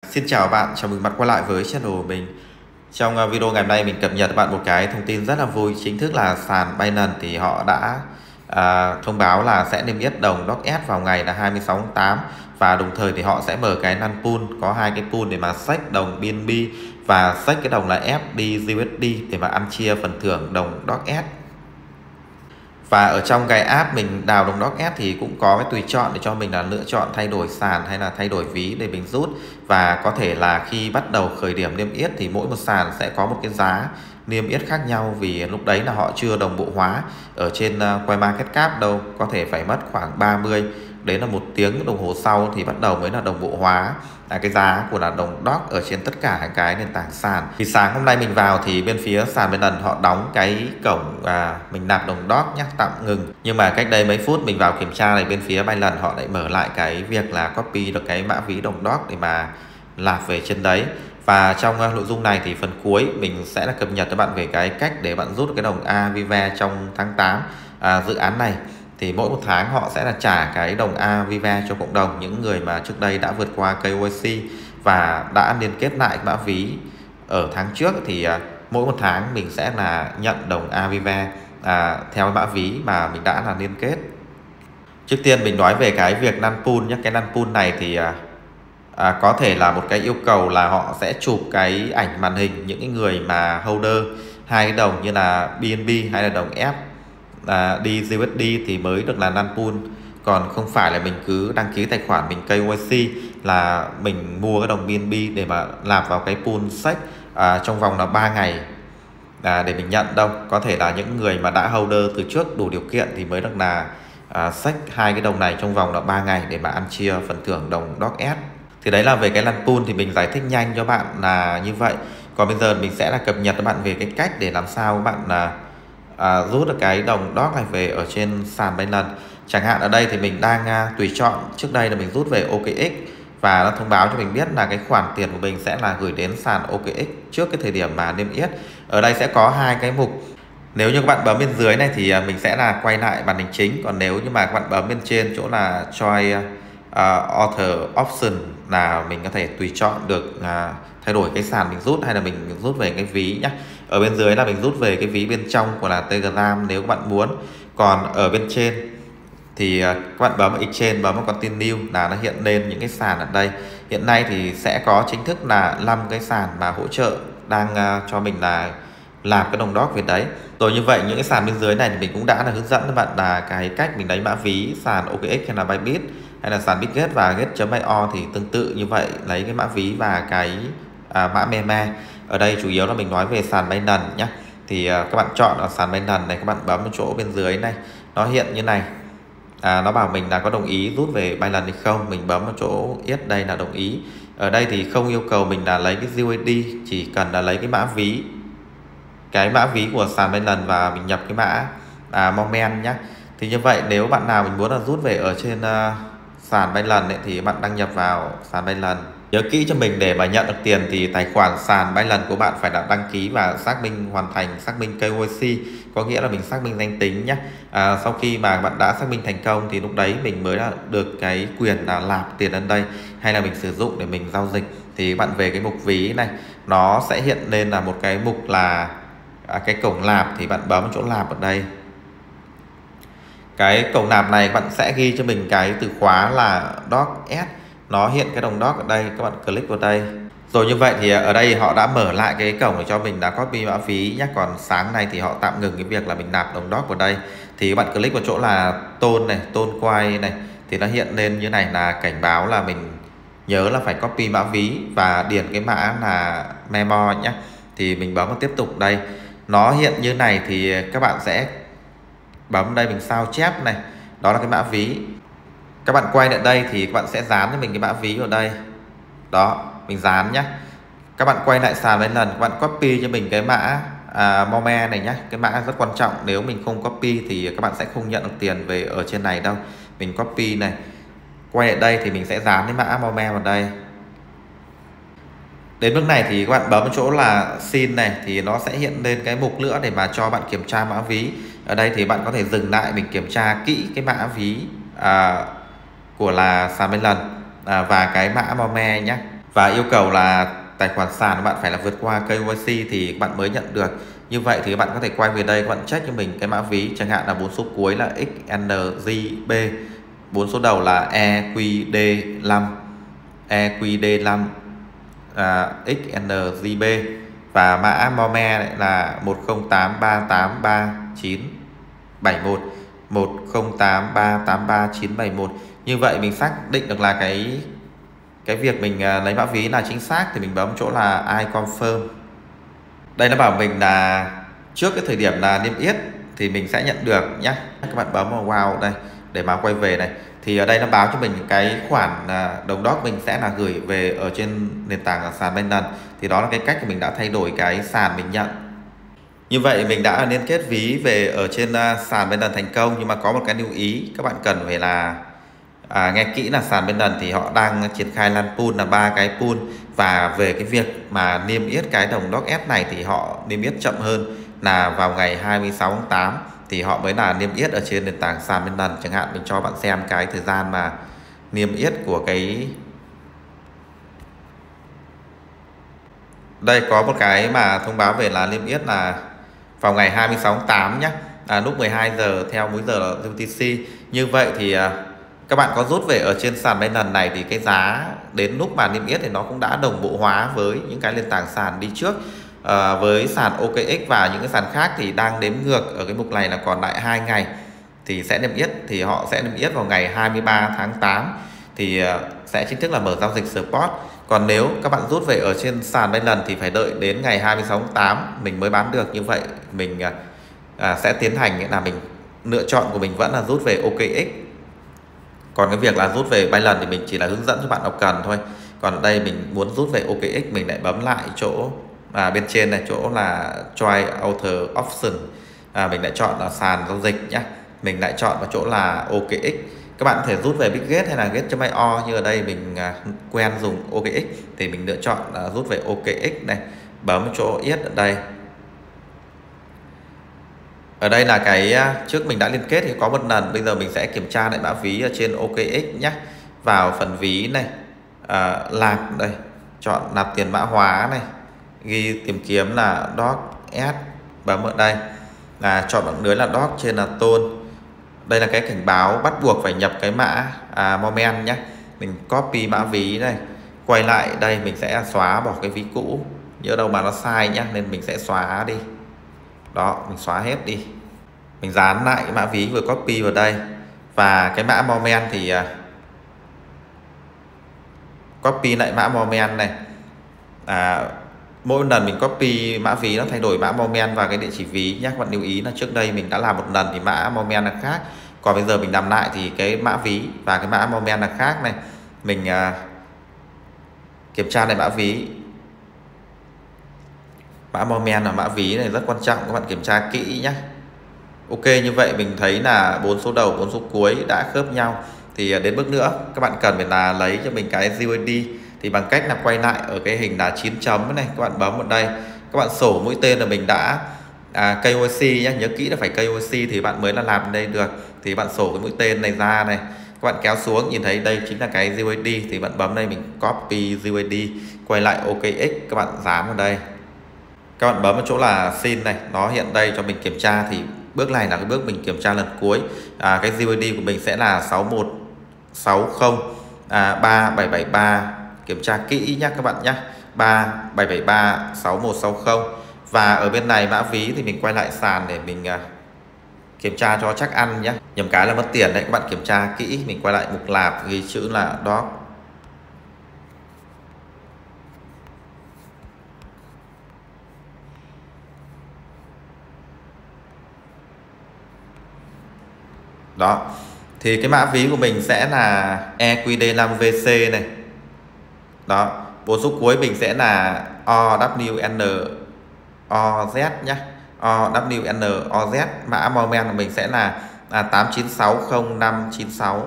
Xin chào bạn, chào mừng bạn quay lại với channel của mình. Trong video ngày hôm nay mình cập nhật bạn một cái thông tin rất là vui. Chính thức là sàn Binance thì họ đã thông báo là sẽ niêm yết đồng DOCX vào ngày là 26/8. Và đồng thời thì họ sẽ mở cái NAN pool, có hai cái pool để mà xách đồng BNB và xách cái đồng là FDUSD để mà ăn chia phần thưởng đồng DOCX. Và ở trong cái app mình đào đồng DOCX thì cũng có cái tùy chọn để cho mình là lựa chọn thay đổi sàn hay là thay đổi ví để mình rút. Và có thể là khi bắt đầu khởi điểm niêm yết thì mỗi một sàn sẽ có một cái giá niêm yết khác nhau, vì lúc đấy là họ chưa đồng bộ hóa ở trên CoinMarketCap đâu, có thể phải mất khoảng 30 đến là 1 tiếng đồng hồ sau thì bắt đầu mới là đồng bộ hóa cái giá của là đồng DOC ở trên tất cả cái nền tảng sàn. Thì sáng hôm nay mình vào thì bên phía sàn Binance họ đóng cái cổng mình nạp đồng DOC nhé, tạm ngừng. Nhưng mà cách đây mấy phút mình vào kiểm tra này, bên phía Binance họ lại mở lại cái việc là copy được cái mã ví đồng DOC để mà nạp về trên đấy. Và trong nội dung này thì phần cuối mình sẽ là cập nhật cho bạn về cái cách để bạn rút cái đồng AVIVE trong tháng 8 dự án này. Thì mỗi một tháng họ sẽ là trả cái đồng AVIVE cho cộng đồng, những người mà trước đây đã vượt qua KYC và đã liên kết lại mã ví ở tháng trước thì mỗi một tháng mình sẽ là nhận đồng AVIVE theo mã ví mà mình đã là liên kết. Trước tiên mình nói về cái việc NAN pool nhé. Cái NAN pool này thì có thể là một cái yêu cầu là họ sẽ chụp cái ảnh màn hình những cái người mà holder hai cái đồng như là BNB hay là đồng FDUSD thì mới được là NAN pool. Còn không phải là mình cứ đăng ký tài khoản mình KYC là mình mua cái đồng BNB để mà nạp vào cái pool sách trong vòng là 3 ngày để mình nhận đâu. Có thể là những người mà đã holder từ trước đủ điều kiện thì mới được là sách hai cái đồng này trong vòng là 3 ngày để mà ăn chia phần thưởng đồng DOCX. Thì đấy là về cái NAN pool thì mình giải thích nhanh cho bạn là như vậy. Còn bây giờ mình sẽ là cập nhật cho bạn về cái cách để làm sao bạn rút được cái đồng DOC này về ở trên sàn Binance. Chẳng hạn ở đây thì mình đang tùy chọn, trước đây là mình rút về OKX và nó thông báo cho mình biết là cái khoản tiền của mình sẽ là gửi đến sàn OKX trước cái thời điểm mà niêm yết. Ở đây sẽ có hai cái mục. Nếu như các bạn bấm bên dưới này thì mình sẽ là quay lại màn hình chính. Còn nếu như mà các bạn bấm bên trên chỗ là Choi Author Option là mình có thể tùy chọn được thay đổi cái sàn mình rút hay là mình rút về cái ví nhé. Ở bên dưới là mình rút về cái ví bên trong của là Telegram nếu các bạn muốn. Còn ở bên trên thì các bạn bấm ở Exchange, bấm vào Continue là nó hiện lên những cái sàn ở đây. Hiện nay thì sẽ có chính thức là 5 cái sàn mà hỗ trợ đang cho mình là làm cái đồng DOC về đấy. Rồi như vậy những cái sàn bên dưới này thì mình cũng đã là hướng dẫn các bạn là cái cách mình lấy mã ví sàn OKX hay là Bybit hay là sàn Bitget và Get.io thì tương tự như vậy, lấy cái mã ví và cái mã meme. Ở đây chủ yếu là mình nói về sàn Binance nhé. Thì các bạn chọn ở sàn Binance này, các bạn bấm vào chỗ bên dưới này nó hiện như này, nó bảo mình là có đồng ý rút về Binance hay không. Mình bấm vào chỗ yes đây là đồng ý. Ở đây thì không yêu cầu mình là lấy cái USD, chỉ cần là lấy cái mã ví, cái mã ví của sàn Binance và mình nhập cái mã moment nhé. Thì như vậy nếu bạn nào mình muốn là rút về ở trên sàn Binance thì bạn đăng nhập vào sàn Binance. Nhớ kỹ cho mình, để mà nhận được tiền thì tài khoản sàn Binance của bạn phải là đăng ký và xác minh hoàn thành, xác minh KYC, có nghĩa là mình xác minh danh tính nhé. Sau khi mà bạn đã xác minh thành công thì lúc đấy mình mới là được cái quyền là nạp tiền lên đây hay là mình sử dụng để mình giao dịch. Thì bạn về cái mục ví này nó sẽ hiện lên là một cái mục là cái cổng nạp, thì bạn bấm chỗ nạp ở đây. Cái cổng nạp này bạn sẽ ghi cho mình cái từ khóa là DOCX, nó hiện cái đồng DOC ở đây, các bạn click vào đây. Rồi như vậy thì ở đây họ đã mở lại cái cổng để cho mình đã copy mã phí nhé. Còn sáng nay thì họ tạm ngừng cái việc là mình nạp đồng DOC vào đây. Thì các bạn click vào chỗ là tôn này, tôn quay này thì nó hiện lên như này là cảnh báo là mình nhớ là phải copy mã ví và điền cái mã là memo nhé. Thì mình bấm vào tiếp tục đây. Nó hiện như này thì các bạn sẽ bấm đây, mình sao chép này, đó là cái mã ví. Các bạn quay lại đây thì các bạn sẽ dán cho mình cái mã ví vào đây. Đó, mình dán nhé. Các bạn quay lại sàn bên lần, các bạn copy cho mình cái mã moment này nhé. Cái mã rất quan trọng, nếu mình không copy thì các bạn sẽ không nhận được tiền về ở trên này đâu. Mình copy này, quay lại đây thì mình sẽ dán cái mã moment vào đây. Đến bước này thì các bạn bấm chỗ là xin này thì nó sẽ hiện lên cái mục nữa để mà cho bạn kiểm tra mã ví. Ở đây thì bạn có thể dừng lại mình kiểm tra kỹ cái mã ví của là sàn Binance và cái mã moment nhé. và yêu cầu là tài khoản sàn của bạn phải là vượt qua KYC thì bạn mới nhận được. Như vậy thì các bạn có thể quay về đây, các bạn check cho mình cái mã ví, chẳng hạn là 4 số cuối là XNGB, 4 số đầu là EQD5, EQD5 XNGB, và mã MOME này là 1083833971, 1083833971. Như vậy mình xác định được là cái việc mình lấy mã ví là chính xác thì mình bấm chỗ là I confirm. Đây nó bảo mình là trước cái thời điểm là niêm yết thì mình sẽ nhận được nhé. Các bạn bấm vào wow đây để mà quay về này, thì ở đây nó báo cho mình cái khoản đồng doc mình sẽ là gửi về ở trên nền tảng sàn Binance. Thì đó là cái cách mình đã thay đổi cái sàn mình nhận. Như vậy mình đã liên kết ví về ở trên sàn Binance thành công, nhưng mà có một cái lưu ý các bạn cần phải là nghe kỹ là sàn Binance thì họ đang triển khai lan pool là 3 cái pool, và về cái việc mà niêm yết cái đồng DOCX này thì họ niêm yết chậm hơn, là vào ngày 26 tháng 8 thì họ mới là niêm yết ở trên nền tảng sàn Binance. Chẳng hạn mình cho bạn xem cái thời gian mà niêm yết của cái, đây có một cái mà thông báo về là niêm yết là vào ngày 26 tháng 8 nhé, lúc 12 giờ theo múi giờ UTC. Như vậy thì các bạn có rút về ở trên sàn Binance này thì cái giá đến lúc mà niêm yết thì nó cũng đã đồng bộ hóa với những cái nền tảng sàn đi trước. Với sàn OKX và những cái sàn khác thì đang đếm ngược ở cái mục này là còn lại 2 ngày thì sẽ niêm yết, thì họ sẽ niêm yết vào ngày 23 tháng 8 thì sẽ chính thức là mở giao dịch spot. Còn nếu các bạn rút về ở trên sàn Binance thì phải đợi đến ngày 26 tháng 8 mình mới bán được. Như vậy mình sẽ tiến hành là mình lựa chọn của mình vẫn là rút về OKX. Còn cái việc là rút về Binance thì mình chỉ là hướng dẫn cho bạn nào cần thôi. Còn ở đây mình muốn rút về OKX, mình lại bấm lại chỗ bên trên này, chỗ là Try Other Option, mình lại chọn là sàn giao dịch nhé. Mình lại chọn vào chỗ là OKX. Các bạn có thể rút về Bitget hay là Get.io, như ở đây mình quen dùng OKX thì mình lựa chọn là rút về OKX này, bấm chỗ yết ở đây. Ở đây là cái trước mình đã liên kết thì có một lần, bây giờ mình sẽ kiểm tra lại mã ví ở trên OKX nhé. Vào phần ví này, nạp đây, chọn nạp tiền mã hóa này, ghi tìm kiếm là DOCX, bấm ở đây là chọn bằng lưới là DOC trên là tôn. Đây là cái cảnh báo bắt buộc phải nhập cái mã moment nhé. Mình copy mã ví này, quay lại đây mình sẽ xóa bỏ cái ví cũ, nhớ đâu mà nó sai nhé, nên mình sẽ xóa đi. Đó, mình xóa hết đi. Mình dán lại cái mã ví vừa copy vào đây. Và cái mã moment thì copy lại mã moment này. Mỗi lần mình copy mã ví nó thay đổi mã moment và cái địa chỉ ví nhé. Các bạn lưu ý là trước đây mình đã làm một lần thì mã moment là khác. Còn bây giờ mình làm lại thì cái mã ví và cái mã moment là khác này. Mình kiểm tra lại mã ví. Mã moment là mã ví này rất quan trọng, các bạn kiểm tra kỹ nhé. Ok, như vậy mình thấy là 4 số đầu 4 số cuối đã khớp nhau. Thì đến bước nữa các bạn cần phải là lấy cho mình cái USD, thì bằng cách là quay lại ở cái hình là 9 chấm này, các bạn bấm vào đây, các bạn sổ mũi tên là mình đã KYC nhé, nhớ kỹ là phải KYC thì bạn mới là làm đây được. Thì bạn sổ cái mũi tên này ra này, các bạn kéo xuống nhìn thấy đây chính là cái USD, thì bạn bấm đây mình copy USD, quay lại OKX, các bạn dán vào đây, các bạn bấm vào chỗ là xin này, nó hiện đây cho mình kiểm tra. Thì bước này là cái bước mình kiểm tra lần cuối. Cái USD của mình sẽ là 6160 3773, kiểm tra kỹ nhé các bạn nhé, 3773 6160. Và ở bên này mã ví thì mình quay lại sàn để mình kiểm tra cho chắc ăn nhé, nhầm cái là mất tiền đấy. Các bạn kiểm tra kỹ, mình quay lại mục lạp ghi chữ là DOC. Đó, thì cái mã ví của mình sẽ là EQD5VC này. Đó, 4 số cuối mình sẽ là OWNOZ nhé, OWNOZ. Mã moment của mình sẽ là 89605968960596.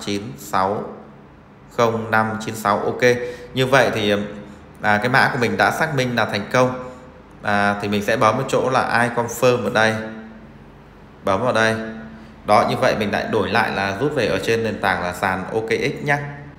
Ok, như vậy thì cái mã của mình đã xác minh là thành công. Thì mình sẽ bấm vào chỗ là I confirm ở đây, bấm vào đây. Đó, như vậy mình lại đổi lại là rút về ở trên nền tảng là sàn OKX nhé.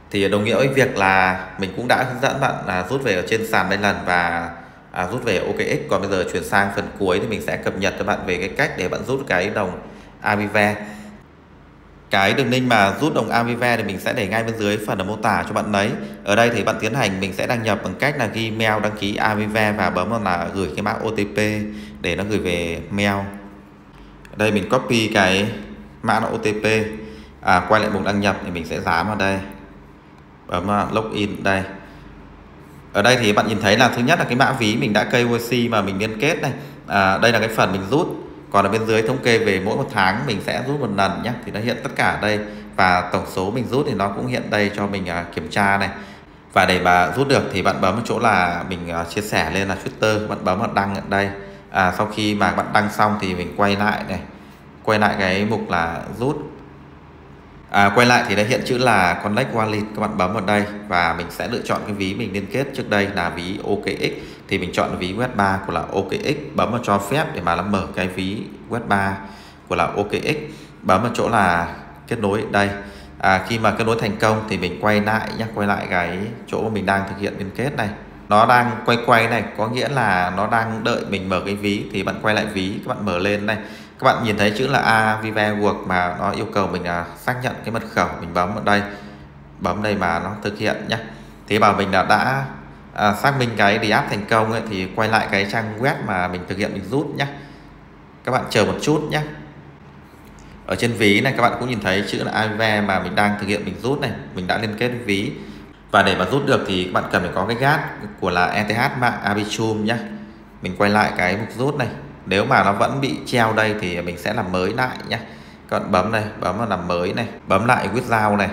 Thì đồng nghĩa với việc là mình cũng đã hướng dẫn bạn là rút về ở trên sàn Binance và rút về OKX. Còn bây giờ chuyển sang phần cuối thì mình sẽ cập nhật cho bạn về cái cách để bạn rút cái đồng Avive. Cái đường link mà rút đồng Avive thì mình sẽ để ngay bên dưới phần mô tả cho bạn lấy. Ở đây thì bạn tiến hành mình sẽ đăng nhập bằng cách là ghi mail đăng ký Avive và bấm vào là gửi cái mã OTP để nó gửi về mail. Ở đây mình copy cái mã OTP, quay lại mục đăng nhập thì mình sẽ dán vào đây, bấm login đây. Ở đây thì bạn nhìn thấy là thứ nhất là cái mã ví mình đã KYC mà mình liên kết này, đây là cái phần mình rút. Còn ở bên dưới thống kê về mỗi một tháng mình sẽ rút một lần nhé, thì nó hiện tất cả ở đây và tổng số mình rút thì nó cũng hiện đây cho mình kiểm tra này. Và để mà rút được thì bạn bấm ở chỗ là mình chia sẻ lên là Twitter, bạn bấm vào đăng ở đây. Sau khi mà bạn đăng xong thì mình quay lại này, quay lại cái mục là rút. Quay lại thì đã hiện chữ là Connect Wallet, các bạn bấm vào đây và mình sẽ lựa chọn cái ví mình liên kết trước đây là ví OKX, thì mình chọn ví Web3 của là OKX, bấm vào cho phép để mà nó mở cái ví Web3 của là OKX, bấm vào chỗ là kết nối đây. Khi mà kết nối thành công thì mình quay lại nhé, quay lại cái chỗ mình đang thực hiện liên kết này, nó đang quay này, có nghĩa là nó đang đợi mình mở cái ví, thì bạn quay lại ví, các bạn mở lên đây, các bạn nhìn thấy chữ là Avive Work mà nó yêu cầu mình xác nhận cái mật khẩu, mình bấm vào đây, bấm đây mà nó thực hiện nhé. Thế bảo mình là đã xác minh cái đi app thành công ấy, thì quay lại cái trang web mà mình thực hiện mình rút nhé. Các bạn chờ một chút nhé. Ở trên ví này các bạn cũng nhìn thấy chữ là Avive mà mình đang thực hiện mình rút này, mình đã liên kết với ví. Và để mà rút được thì các bạn cần phải có cái gas của là ETH mạng Arbitrum nhé. Mình quay lại cái mục rút này, nếu mà nó vẫn bị treo đây thì mình sẽ làm mới lại nhé. Các bạn bấm này, bấm vào làm mới này, bấm lại withdraw này,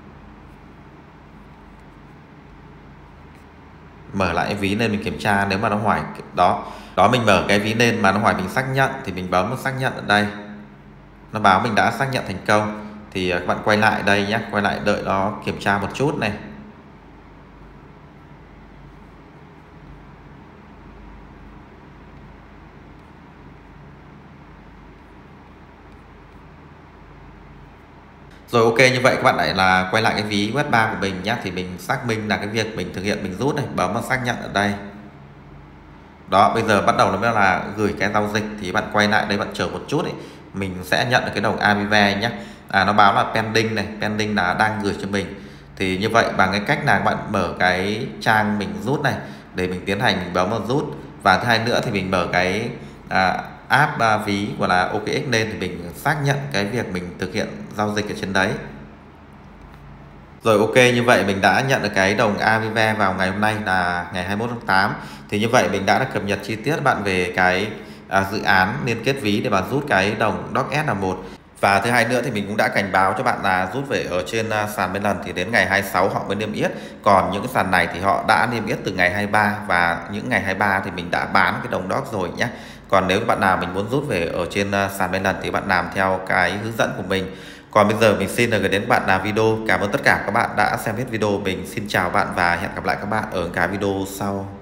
mở lại ví lên mình kiểm tra. Nếu mà nó hỏi đó mình mở cái ví lên mà nó hỏi mình xác nhận thì mình bấm xác nhận ở đây, nó báo mình đã xác nhận thành công. Thì các bạn quay lại đây nhé, quay lại đợi nó kiểm tra một chút này. Rồi ok, như vậy các bạn lại là quay lại cái ví Web3 của mình nhé, thì mình xác minh là cái việc mình thực hiện mình rút này, bấm vào xác nhận ở đây. Đó, bây giờ bắt đầu nó mới là gửi cái giao dịch, thì bạn quay lại đây, bạn chờ một chút ấy, mình sẽ nhận được cái đồng Avive nhé. Nó báo là pending này, pending là đang gửi cho mình. Thì như vậy bằng cái cách là bạn mở cái trang mình rút này để mình tiến hành mình bấm vào rút. Và thứ hai nữa thì mình mở cái app ví của là OKX lên thì mình xác nhận cái việc mình thực hiện giao dịch ở trên đấy. Rồi ok, như vậy mình đã nhận được cái đồng Avive vào ngày hôm nay là ngày 21 tháng 8. Thì như vậy mình đã cập nhật chi tiết bạn về cái dự án liên kết ví để mà rút cái đồng DOCS là một. Và thứ hai nữa thì mình cũng đã cảnh báo cho bạn là rút về ở trên sàn Binance thì đến ngày 26 họ mới niêm yết. Còn những cái sàn này thì họ đã niêm yết từ ngày 23 và những ngày 23 thì mình đã bán cái đồng DOCS rồi nhé. Còn nếu bạn nào mình muốn rút về ở trên sàn Binance thì bạn làm theo cái hướng dẫn của mình. Còn bây giờ mình xin được gửi đến bạn là video. Cảm ơn tất cả các bạn đã xem hết video. Mình xin chào bạn và hẹn gặp lại các bạn ở cái video sau.